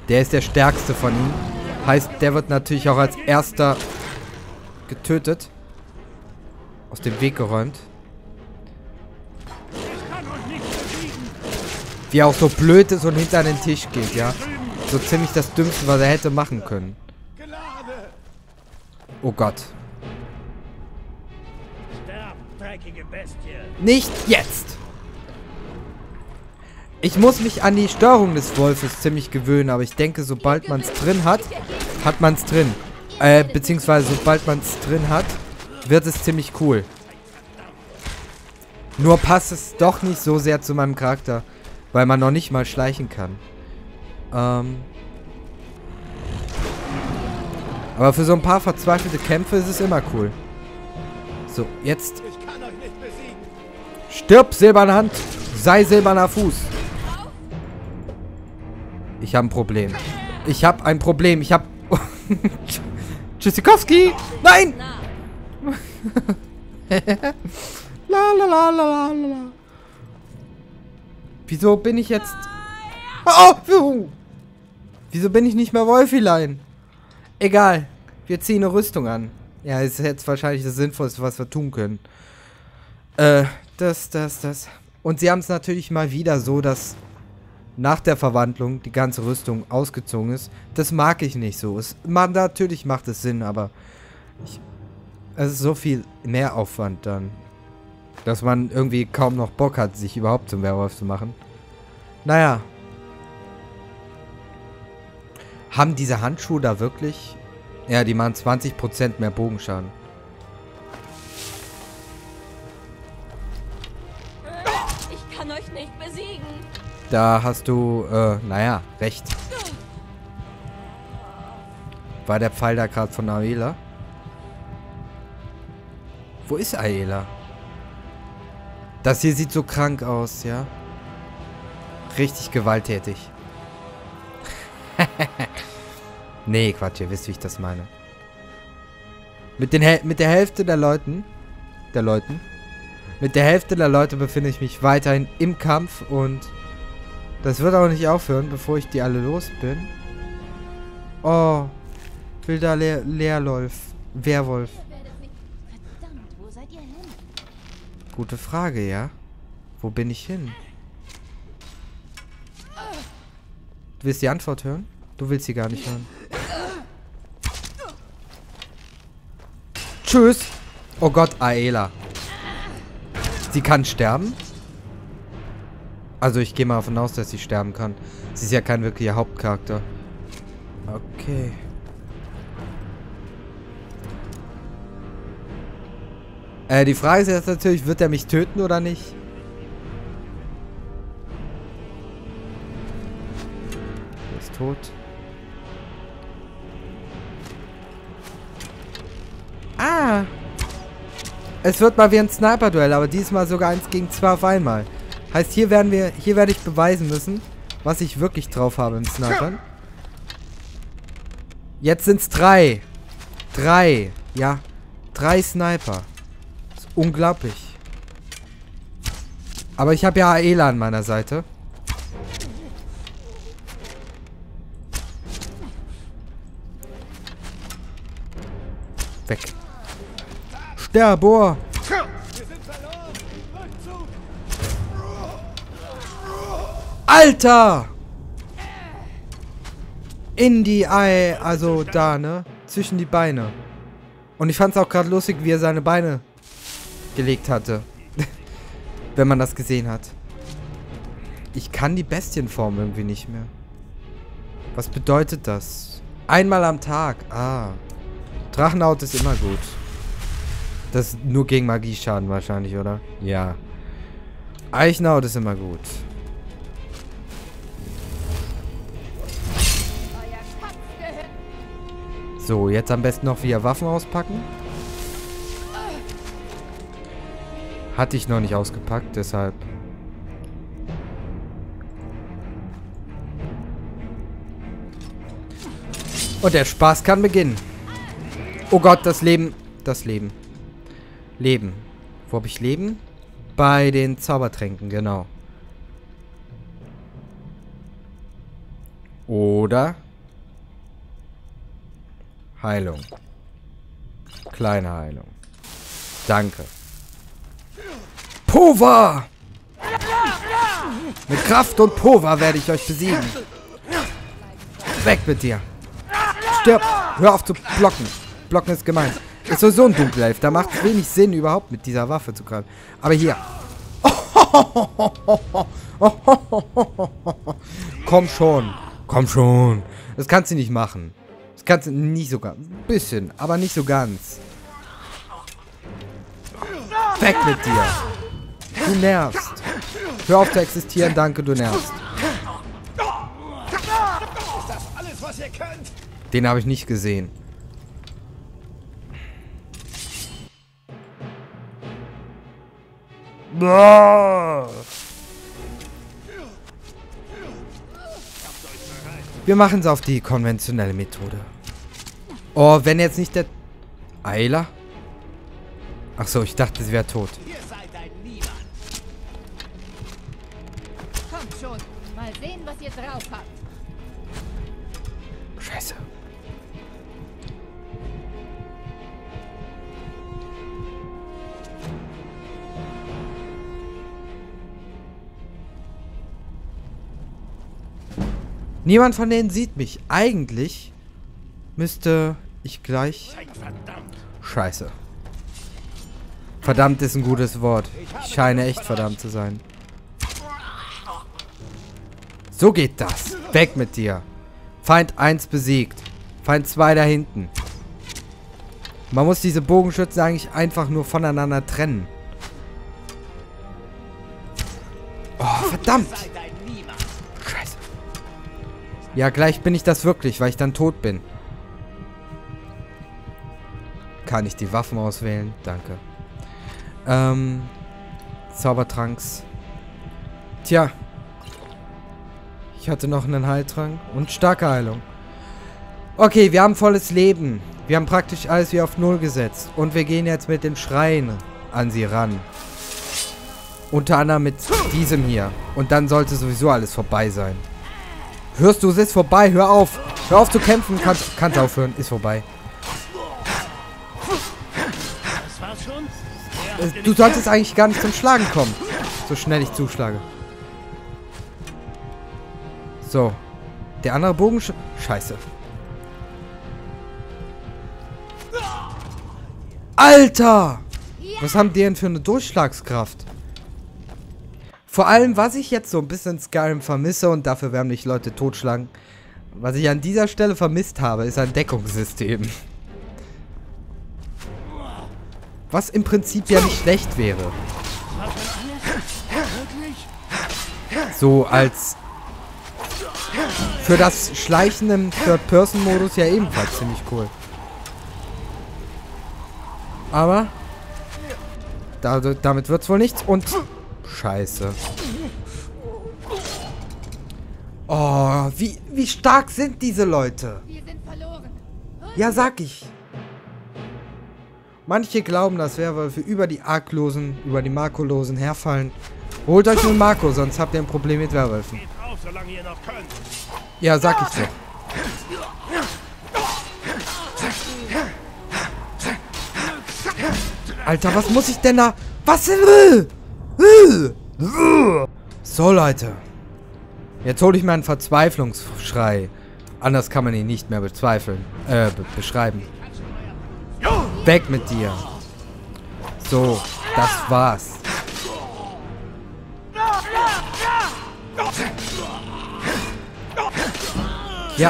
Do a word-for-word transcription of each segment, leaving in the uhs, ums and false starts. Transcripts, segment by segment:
Der ist der stärkste von ihnen. Heißt, der wird natürlich auch als erster getötet. Aus dem Weg geräumt. Wie er auch so blöd ist und hinter den Tisch geht, ja. So ziemlich das Dümmste, was er hätte machen können. Oh Gott. Nicht jetzt! Ich muss mich an die Steuerung des Wolfes ziemlich gewöhnen, aber ich denke, sobald man es drin hat, hat man es drin. Äh, beziehungsweise sobald man es drin hat, wird es ziemlich cool. Nur passt es doch nicht so sehr zu meinem Charakter, weil man noch nicht mal schleichen kann. Ähm... Aber für so ein paar verzweifelte Kämpfe ist es immer cool. So, jetzt. Stirb, silberne Hand. Sei silberner Fuß. Ich habe ein Problem. Ich habe ein Problem. Ich habe... Tschüssikowski! Nein! la la la la la. Wieso bin ich jetzt... Oh! Wieso bin ich nicht mehr Wolfilein? Egal. Wir ziehen eine Rüstung an. Ja, ist jetzt wahrscheinlich das Sinnvollste, was wir tun können. Äh, das, das, das. Und sie haben es natürlich mal wieder so, dass nach der Verwandlung die ganze Rüstung ausgezogen ist. Das mag ich nicht so. Es, man, natürlich macht es Sinn, aber ich, es ist so viel Mehraufwand dann, dass man irgendwie kaum noch Bock hat, sich überhaupt zum Werwolf zu machen. Naja. Haben diese Handschuhe da wirklich... Ja, die machen zwanzig Prozent mehr Bogenschaden. Ich kann euch nicht besiegen. Da hast du, äh, naja, recht. War der Pfeil da gerade von Aela? Wo ist Aela? Das hier sieht so krank aus, ja? Richtig gewalttätig. Nee, Quatsch, ihr wisst, wie ich das meine. Mit, den Hel mit der Hälfte der Leuten, der Leuten, mit der Hälfte der Leute befinde ich mich weiterhin im Kampf und das wird auch nicht aufhören, bevor ich die alle los bin. Oh, wilder Le Leerwolf, Werwolf. Verdammt, wo seid ihr hin? Gute Frage, ja? Wo bin ich hin? Du willst die Antwort hören? Du willst sie gar nicht hören. Tschüss. Oh Gott, Aela. Sie kann sterben? Also ich gehe mal davon aus, dass sie sterben kann. Sie ist ja kein wirklicher Hauptcharakter. Okay. Äh, die Frage ist jetzt natürlich, wird er mich töten oder nicht? Er ist tot. Ah! Es wird mal wie ein Sniper-Duell, aber diesmal sogar eins gegen zwei auf einmal. Heißt, hier werden wir, hier werde ich beweisen müssen, was ich wirklich drauf habe im Snipern. Jetzt sind es drei. Drei. Ja. Drei Sniper. Das ist unglaublich. Aber ich habe ja Aela an meiner Seite. Weg. Sterbohr! Alter! In die Ei, also da, ne? Zwischen die Beine. Und ich fand es auch gerade lustig, wie er seine Beine gelegt hatte. Wenn man das gesehen hat. Ich kann die Bestienform irgendwie nicht mehr. Was bedeutet das? Einmal am Tag. Ah. Drachenhaut ist immer gut. Das ist nur gegen Magieschaden wahrscheinlich, oder? Ja. Eichenhaut ist immer gut. So, jetzt am besten noch wieder Waffen auspacken. Hatte ich noch nicht ausgepackt, deshalb. Und der Spaß kann beginnen. Oh Gott, das Leben. Das Leben. Leben. Wo habe ich Leben? Bei den Zaubertränken, genau. Oder Heilung. Kleine Heilung. Danke. Pova! Mit Kraft und Pova werde ich euch besiegen. Weg mit dir. Stirb. Hör auf zu blocken. Blocken ist gemein. Ist sowieso ein Dunkelelf. Da macht es wenig Sinn, überhaupt mit dieser Waffe zu greifen. Aber hier. Komm schon. Komm schon. Das kannst du nicht machen. Das kannst du nicht so ganz. Ein bisschen, aber nicht so ganz. Weg mit dir. Du nervst. Hör auf zu existieren, danke, du nervst. Den habe ich nicht gesehen. Wir machen es auf die konventionelle Methode. Oh, wenn jetzt nicht der Eiler? Ach so, ich dachte, sie wäre tot. Kommt schon, mal sehen, was ihr drauf habt. Scheiße. Niemand von denen sieht mich. Eigentlich müsste ich gleich... Scheiße. Verdammt ist ein gutes Wort. Ich scheine echt verdammt zu sein. So geht das. Weg mit dir. Feind eins besiegt. Feind zwei da hinten. Man muss diese Bogenschützen eigentlich einfach nur voneinander trennen. Oh, verdammt. Scheiße. Ja, gleich bin ich das wirklich, weil ich dann tot bin. Kann ich die Waffen auswählen? Danke. Ähm, Zaubertranks. Tja. Ich hatte noch einen Heiltrank und starke Heilung. Okay, wir haben volles Leben. Wir haben praktisch alles wie auf Null gesetzt. Und wir gehen jetzt mit den Schreien an sie ran. Unter anderem mit diesem hier. Und dann sollte sowieso alles vorbei sein. Hörst du, es ist vorbei. Hör auf. Hör auf zu kämpfen. Kannst, kannst aufhören. Ist vorbei. Du solltest eigentlich gar nicht zum Schlagen kommen. So schnell ich zuschlage. So. Der andere Bogen... Sch Scheiße. Alter! Was haben die denn für eine Durchschlagskraft? Vor allem, was ich jetzt so ein bisschen Skyrim vermisse, und dafür werden mich Leute totschlagen, was ich an dieser Stelle vermisst habe, ist ein Deckungssystem. Was im Prinzip ja nicht schlecht wäre. So als... Für das Schleichen im Third-Person-Modus ja ebenfalls ziemlich cool. Aber... Da, damit wird's wohl nichts und... Scheiße. Oh, wie, wie stark sind diese Leute? Wir sind verloren. Ja, sag ich. Manche glauben, dass Werwölfe über die Arglosen, über die Markolosen herfallen. Holt euch einen Marco, sonst habt ihr ein Problem mit Werwölfen. Ja, sag ich doch. Alter, was muss ich denn da... Was will? So, Leute. Jetzt hole ich mir einen Verzweiflungsschrei. Anders kann man ihn nicht mehr bezweifeln. Äh, be beschreiben. Weg mit dir. So, das war's. Ja.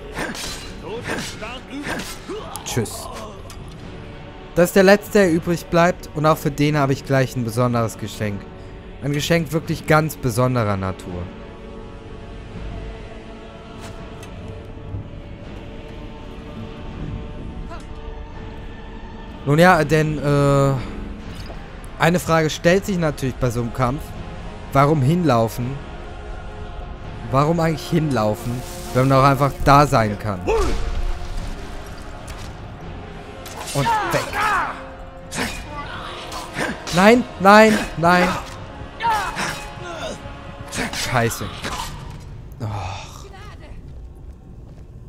Tschüss. Das ist der letzte, der übrig bleibt. Und auch für den habe ich gleich ein besonderes Geschenk. Ein Geschenk wirklich ganz besonderer Natur. Nun ja, denn äh, eine Frage stellt sich natürlich bei so einem Kampf. Warum hinlaufen? Warum eigentlich hinlaufen, wenn man auch einfach da sein kann? Und weg. Nein, nein, nein. Scheiße. Oh.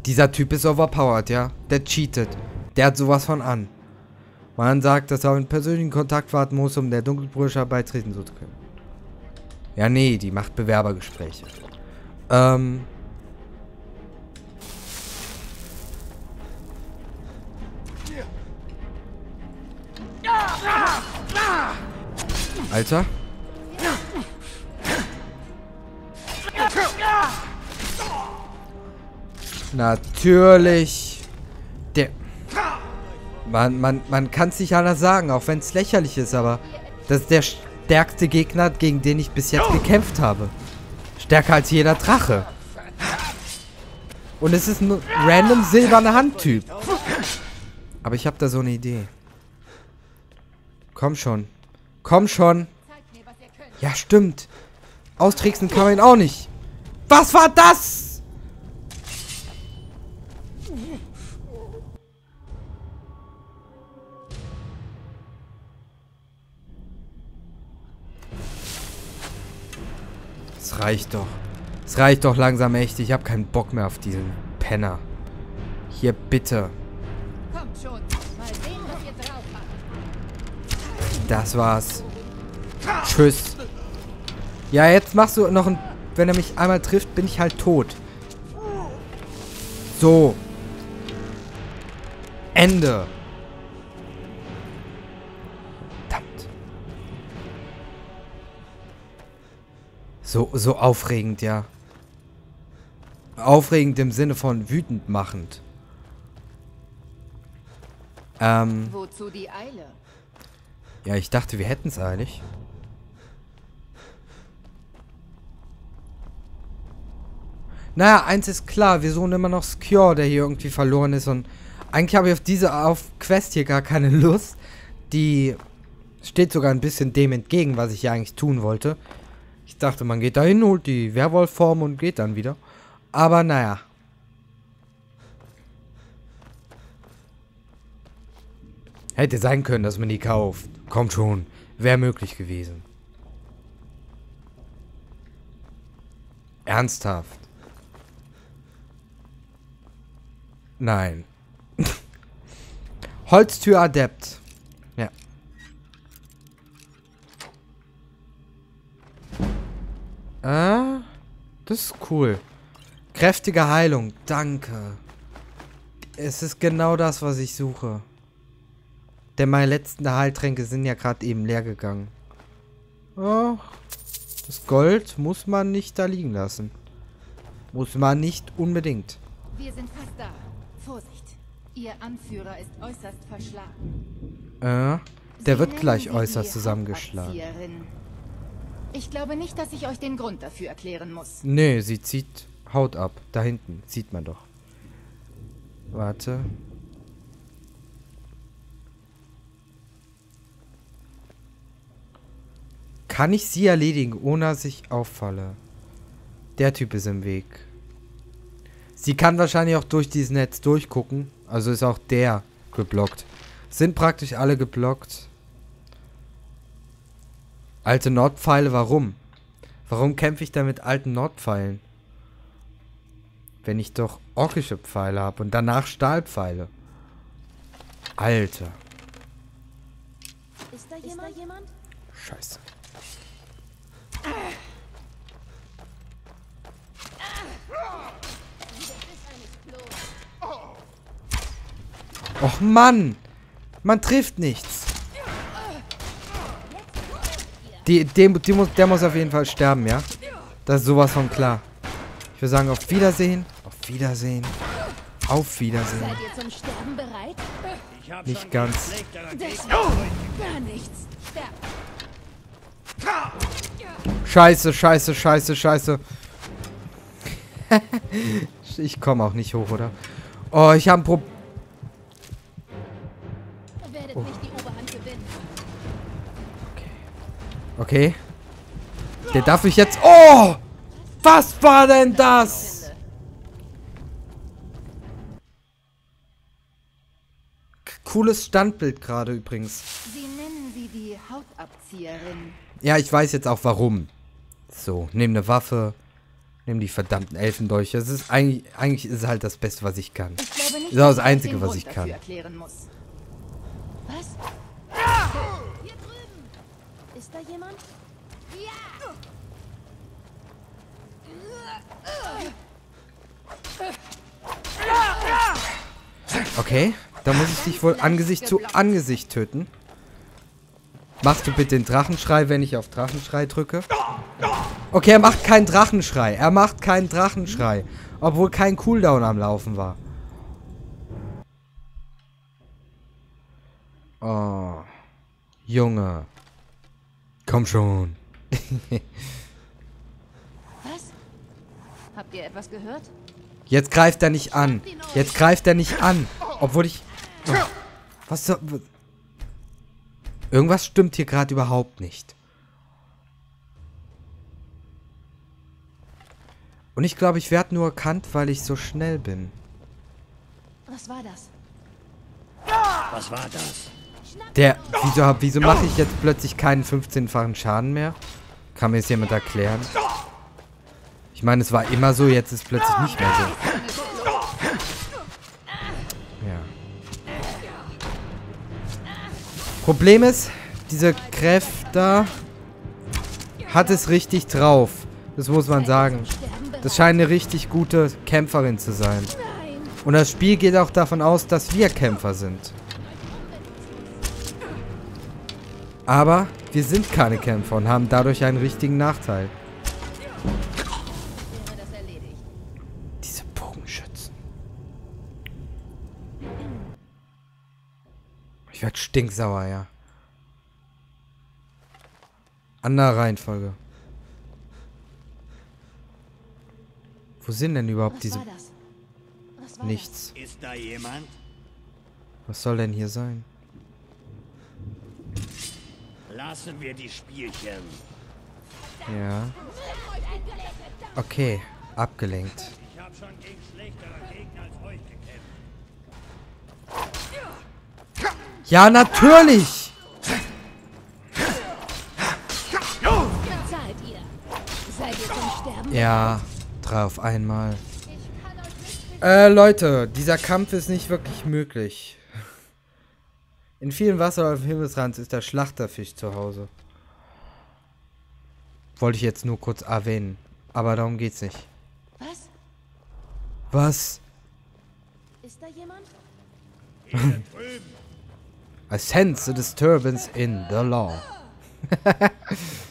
Dieser Typ ist overpowered, ja. Der cheatet. Der hat sowas von an. Man sagt, dass er einen persönlichen Kontakt warten muss, um der Dunkelbrüder beitreten zu können. Ja, nee, die macht Bewerbergespräche. Ähm... Alter. Natürlich. Der. Man, man, man kann es nicht anders sagen, auch wenn es lächerlich ist, aber das ist der stärkste Gegner, gegen den ich bis jetzt gekämpft habe. Stärker als jeder Drache. Und es ist ein random silberner Handtyp. Aber ich habe da so eine Idee. Komm schon. Komm schon. Ja, stimmt. Austricksen kann man ihn auch nicht. Was war das? Es reicht doch. Es reicht doch langsam echt. Ich habe keinen Bock mehr auf diesen Penner. Hier, bitte. Kommt schon. Mal sehen, was ihr drauf habt. Das war's. Tschüss. Ja, jetzt machst du noch ein... Wenn er mich einmal trifft, bin ich halt tot. So. Ende. Verdammt. So, so aufregend, ja. Aufregend im Sinne von wütend machend. Ähm... Wozu die Eile? Ja, ich dachte, wir hätten es eilig. Naja, eins ist klar, wir suchen immer noch Skjor, der hier irgendwie verloren ist. Und eigentlich habe ich auf diese auf Quest hier gar keine Lust. Die steht sogar ein bisschen dem entgegen, was ich hier eigentlich tun wollte. Ich dachte, man geht dahin, holt die Werwolf-Form und geht dann wieder. Aber naja. Hätte sein können, dass man die kauft. Kommt schon. Wäre möglich gewesen. Ernsthaft. Nein. Holztür Adept. Ja. Ah, das ist cool. Kräftige Heilung. Danke. Es ist genau das, was ich suche. Denn meine letzten Heiltränke sind ja gerade eben leer gegangen. Oh, das Gold muss man nicht da liegen lassen. Muss man nicht unbedingt. Wir sind fast da. Vorsicht. Ihr Anführer ist äußerst verschlagen. Äh, der Sie wird nennen gleich sie äußerst die zusammengeschlagen. Hauptabzieherin. Ich glaube nicht, dass ich euch den Grund dafür erklären muss. Nee, sie zieht Haut ab. Da hinten. Sieht man doch. Warte. Kann ich sie erledigen, ohne dass ich auffalle? Der Typ ist im Weg. Sie kann wahrscheinlich auch durch dieses Netz durchgucken. Also ist auch der geblockt. Sind praktisch alle geblockt. Alte Nordpfeile, warum? Warum kämpfe ich da mit alten Nordpfeilen? Wenn ich doch orkische Pfeile habe und danach Stahlpfeile. Alter. Ist da jemand? Ist da jemand? Scheiße. Och Mann! Man trifft nichts. Die, dem, die muss, der muss auf jeden Fall sterben, ja? Das ist sowas von klar. Ich würde sagen, auf Wiedersehen. Auf Wiedersehen. Auf Wiedersehen. Seid ihr zum Sterben bereit? Nicht ganz. Das gar nichts. Sterben. Scheiße, scheiße, scheiße, scheiße. Ich komme auch nicht hoch, oder? Oh, ich habe ein Problem. Ihr werdet nicht die Oberhand gewinnen. Okay. Der darf mich jetzt... Oh! Was war denn das? Cooles Standbild gerade übrigens. Sie nennen sie die Hautabzieherin. Ja, ich weiß jetzt auch warum. So, nehme eine Waffe. Nimm die verdammten Elfendolche. Das ist eigentlich, eigentlich ist es halt das Beste, was ich kann. Ich glaube nicht, Das ist auch das dass ich Einzige, den was Grund ich kann. dafür erklären muss. Was? Hier drüben. Ist da jemand? Ja. Okay, da muss ich dich wohl Angesicht zu Angesicht töten. Machst du bitte den Drachenschrei, wenn ich auf Drachenschrei drücke? Okay, er macht keinen Drachenschrei. Er macht keinen Drachenschrei. Obwohl kein Cooldown am Laufen war. Oh. Junge. Komm schon. Was? Habt ihr etwas gehört? Jetzt greift er nicht an. Jetzt greift er nicht an. Obwohl ich... Was so... Irgendwas stimmt hier gerade überhaupt nicht. Und ich glaube, ich werde nur erkannt, weil ich so schnell bin. Was war das? Was war das? Der... Wieso, wieso mache ich jetzt plötzlich keinen fünfzehnfachen Schaden mehr? Kann mir das jemand erklären? Ich meine, es war immer so, jetzt ist es plötzlich nicht mehr so. Ja. Problem ist, diese Kräfte hat es richtig drauf. Das muss man sagen. Das scheint eine richtig gute Kämpferin zu sein. Und das Spiel geht auch davon aus, dass wir Kämpfer sind. Aber wir sind keine Kämpfer und haben dadurch einen richtigen Nachteil. Diese Bogenschützen. Ich werde stinksauer, ja. Andere Reihenfolge. Wo sind denn überhaupt Was diese... war das? Was war Nichts. Ist da jemand? Was soll denn hier sein? Lassen wir die Spielchen. Ja. Okay, abgelenkt. Ich habe schon gegen schlechtere Gegner als euch gekämpft. Ja, natürlich! das? Zahlt ihr? Seid ihr zum Sterben? Ja, drei auf einmal. Äh, Leute, dieser Kampf ist nicht wirklich möglich. In vielen Wasser auf Himmelsrand ist der Schlachterfisch zu Hause. Wollte ich jetzt nur kurz erwähnen. Aber darum geht's nicht. Was? Was? Ist da jemand? Hier drüben. I sense a disturbance in the law.